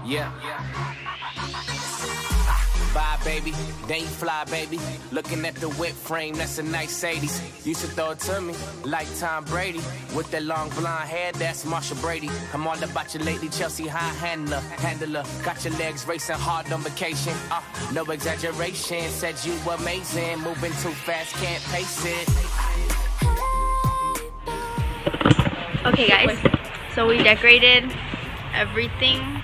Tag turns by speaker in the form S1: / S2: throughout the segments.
S1: Yeah. Bye, baby. Then you fly, baby. Looking at the whip frame, that's a nice 80s. Used to throw it to me like Tom Brady. With that long blonde hair, that's Marsha Brady. I'm all about you lately, Chelsea high handler. Got your legs racing hard on vacation. No exaggeration, said you were amazing. Moving too fast, can't pace it.
S2: Okay, guys. So we decorated everything.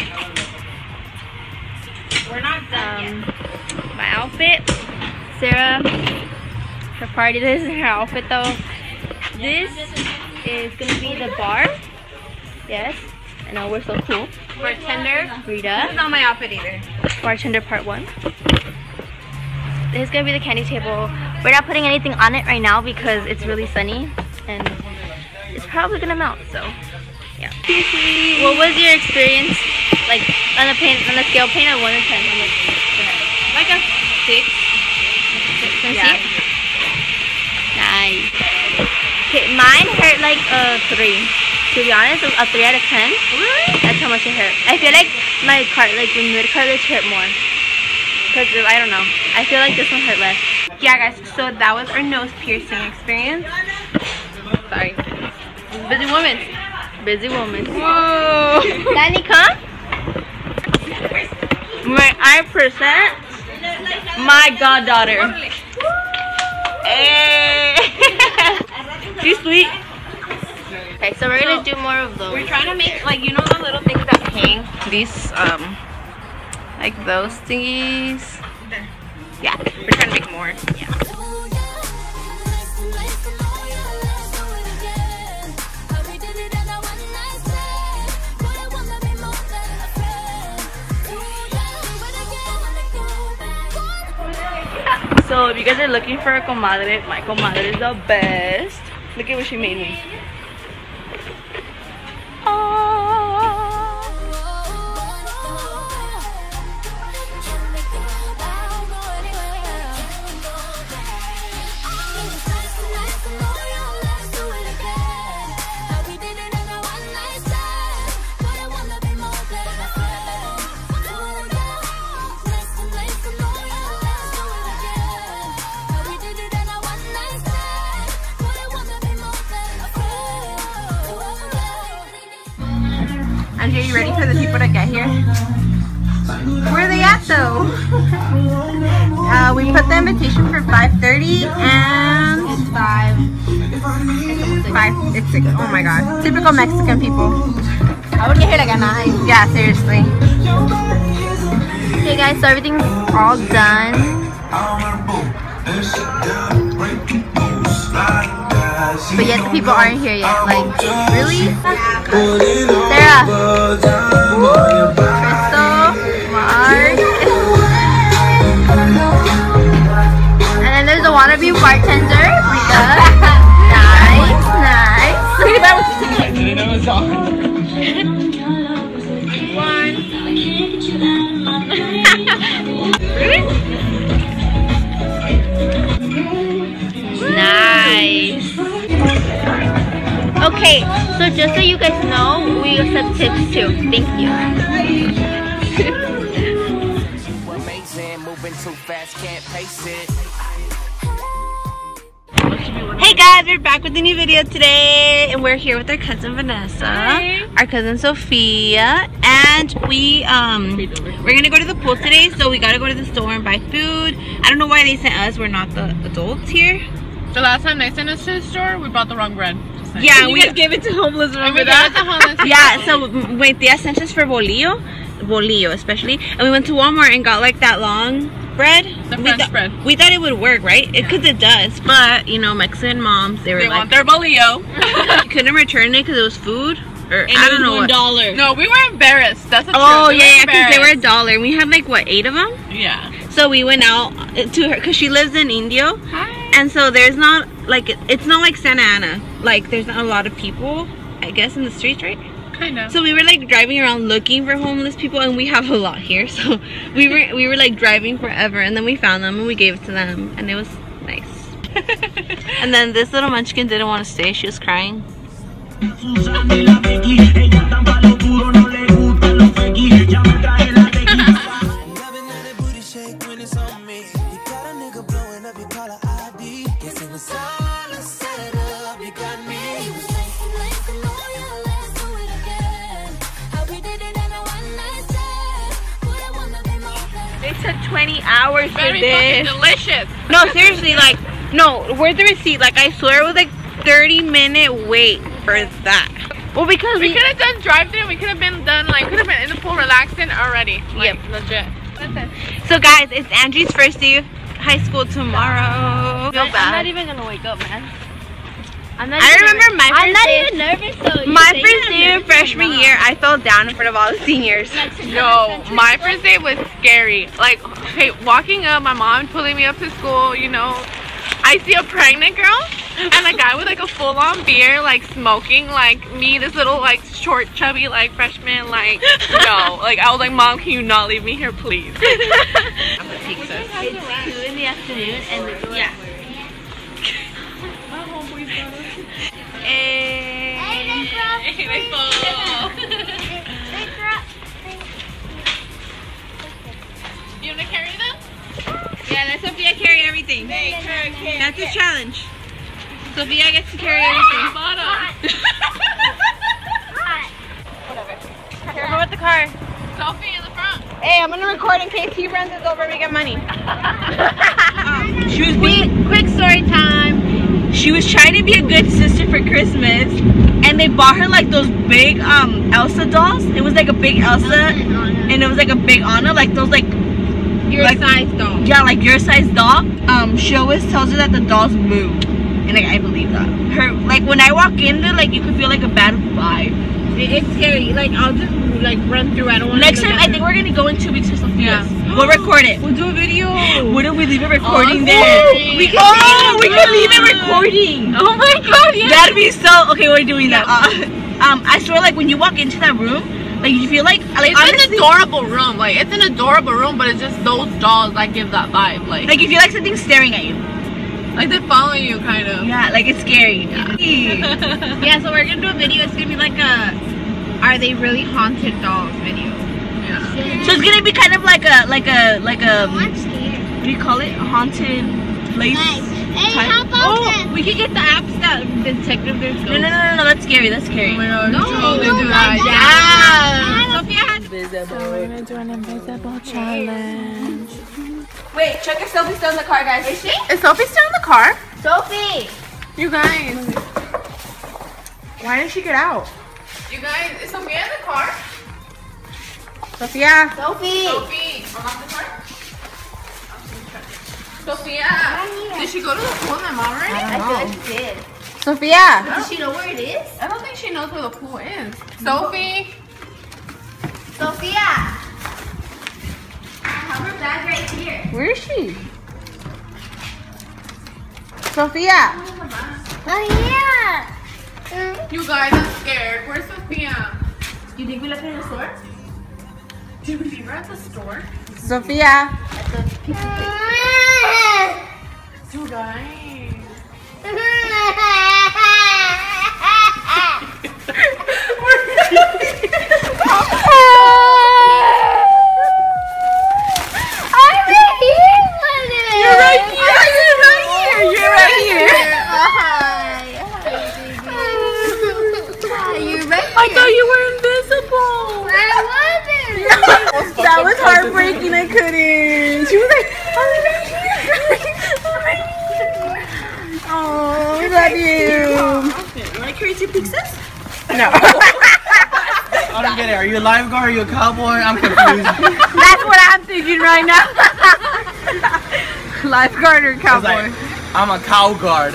S3: We're not done yet.
S2: My outfit, Sarah, her party. This is her outfit though. This is gonna be the bar. Yes, I know, we're so cool.
S3: Bartender,
S2: Rita.
S3: This is not my outfit either.
S2: Bartender part 1. This is gonna be the candy table. We're not putting anything on it right now because it's really sunny and it's probably gonna melt, so yeah. What was your experience like on a scale paint of 1 to 10? How much?
S3: Like a 6.
S2: Yeah. Nice. Okay, mine hurt like a 3. To be honest, a 3 out of 10.
S3: Really?
S2: That's how much it hurt. I feel like my mid cartilage hurt more. Cause I don't know. I feel like this one hurt less.
S3: Yeah, guys. So that was our nose piercing experience. Sorry. Busy woman.
S2: Busy woman.
S3: Whoa.
S2: Danny, come. I present my goddaughter. Hey. She's sweet. Okay, so we're gonna do more of those.
S3: We're trying to make, like, you know the little things that hang? These, like those thingies. Yeah, we're trying to make more. Yeah.
S2: So if you guys are looking for a comadre, my comadre is the best. Look at what she made me.
S3: Andrea, you ready for the people to get here? Where are they at though? We put the invitation for 5:30 and it's 5. It's 6. Oh my god. Typical Mexican people. I would get here like at 9. Yeah, seriously.
S2: Okay guys, so everything's all done. But yet the people aren't here yet. Like, really? Sarah, Crystal, Mark, and then there's a wannabe bartender, Rita. Nice, nice. Nice. Okay, so just so you guys know, we accept tips too. Thank you.
S3: Hey guys, we're back with a new video today, and we're here with our cousin Vanessa, our cousin Sophia, and we're gonna go to the pool today. So we gotta go to the store and buy food. I don't know why they sent us. We're not the adults here.
S4: The last time they sent us to the store, we bought the wrong bread.
S3: Yeah,
S4: we guys gave it to homeless. Remember
S3: that? Yeah. So wait, they sent us for bolillo especially, and we went to Walmart and got like that long bread.
S4: The French bread.
S3: We thought it would work, right? Because it does, but you know, Mexican moms, they
S4: like,
S3: want
S4: their bolillo.
S3: Couldn't return it because it was food, or
S4: and
S3: I don't know what.
S4: $1. No, we were embarrassed. That's the truth.
S3: Oh yeah, because they were $1. We had like what, 8 of them?
S4: Yeah.
S3: So we went out to her because she lives in Indio.
S4: Hi.
S3: And so there's not like, it's not like Santa Ana. Like there's not a lot of people, I guess, in the streets, right?
S4: Kind of.
S3: So we were like driving around looking for homeless people, and we have a lot here. So we were like driving forever, and then we found them and we gave it to them, and it was nice. And then this little munchkin didn't want to stay. She was crying. took 20 hours for
S4: Very
S3: this.
S4: fucking delicious.
S3: No, seriously, like, no, where's the receipt? Like, I swear it was like 30-minute wait for that. Well, because
S4: We could have done drive-thru. We could have been done, like, could have been in the pool relaxing already. Like,
S3: Yep.
S4: legit.
S3: So guys, it's Angie's first day of high school tomorrow. Feel bad.
S2: I'm not even gonna wake up, man.
S3: I remember my
S2: I'm
S3: first
S2: not
S3: day.
S2: even nervous though.
S3: My first day of freshman year, I fell down in front of all the seniors.
S4: No, my first day was scary. Like, okay, walking up, my mom pulling me up to school, you know, I see a pregnant girl and a guy with like a full-on beard, like smoking, like me, this little like short, chubby, like freshman, like, no. Like, I was like, Mom, can you not leave me here, please? I'm a pizza.
S2: It's 2 in the afternoon and the door.
S3: Yeah.
S4: You wanna carry them?
S3: Yeah, let Sophia carry everything. That's a challenge. Sophia gets to carry everything. Careful with the car.
S4: Sophie in the front.
S3: Hey, I'm gonna record in case he runs us over, we get money. She was being, quick story time. She was trying to be a good sister for Christmas, and they bought her like those big Elsa dolls. It was like a big Elsa, and it was like a big Anna, like those like
S4: Your
S3: like,
S4: size doll.
S3: yeah, like your size doll. She always tells her that the dolls move, and like I believe that. Her, like when I walk in there, like you could feel like a bad vibe.
S4: It's scary. Like, I'll just like run through. I don't want
S3: Next time, I think we're gonna go in 2 weeks or something.
S4: Yeah.
S3: We'll record it.
S4: We'll do a video.
S3: Wouldn't we leave it recording
S4: Oh,
S3: there?
S4: we
S3: We
S4: can
S3: leave it recording.
S4: Oh my god, yeah.
S3: That'd be so. Okay, we're doing that. I swear, like when you walk into that room, like you feel like
S4: It's
S3: honestly,
S4: an adorable room. Like, it's an adorable room, but it's just those dolls that give that vibe.
S3: like you feel like something's staring at you.
S4: Like they follow you, kind of.
S3: Yeah, like it's scary.
S4: Yeah, so we're gonna do a video. It's gonna be like a "Are they really haunted dolls?" video. Yeah.
S3: So it's gonna be kind of like a
S2: I'm scared.
S3: what do you call it? A haunted place.
S2: Hey,
S3: type?
S2: how about
S4: Oh, we could get the apps that detective there's
S3: No, that's scary. That's scary.
S4: Oh my god,
S3: No,
S4: we should totally do
S2: my
S4: that.
S2: God.
S4: Yeah. Sophia has
S3: We're gonna do an invisible challenge. Wait, check if Sophie's still in the car, guys. Is she?
S4: Is Sophie still in the car?
S2: Sophie!
S4: You guys.
S3: Why didn't she get out?
S4: You guys, is Sophia in the car?
S3: Sophia.
S2: Sophie!
S4: Sophie, unlock the car. Sophia, did she go to the pool with my mom already?
S2: I feel like she did.
S3: Sophia.
S2: Does she know where it is?
S4: I don't think she knows where the pool is. Sophie.
S2: Sophia! I have her bag right here.
S3: Where is she? Sophia.
S2: Oh, yeah!
S4: You guys, I'm scared. Where's Sophia?
S3: You think we left her in the store?
S4: Did we leave her at the store?
S3: Sophia.
S4: You guys.
S3: You're right here. I thought you were invisible. That was heartbreaking. I couldn't. She was like, I'm right here. Oh, I love you. You want to carry 2 pizzas? No.
S5: I don't get it. Are you a lifeguard? Are you a cowboy? I'm confused.
S3: That's what I'm thinking right now. Lifeguard or
S5: It's
S3: cowboy?
S5: like, I'm a cow guard.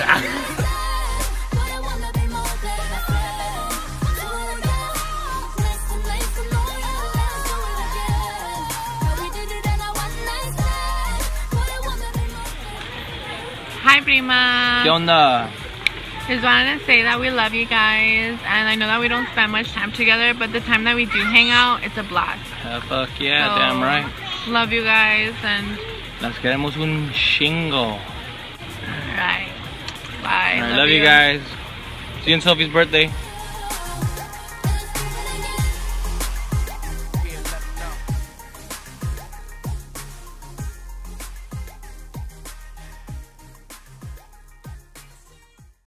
S4: Hi, Prima.
S5: ¿Qué onda?
S4: Just wanted to say that we love you guys, and I know that we don't spend much time together, but the time that we do hang out, it's a blast.
S5: Fuck yeah,
S4: So,
S5: damn right.
S4: Love you guys, and
S5: Las queremos un chingo.
S4: alright, bye.
S5: Alright, love you guys. See you on Sophie's birthday.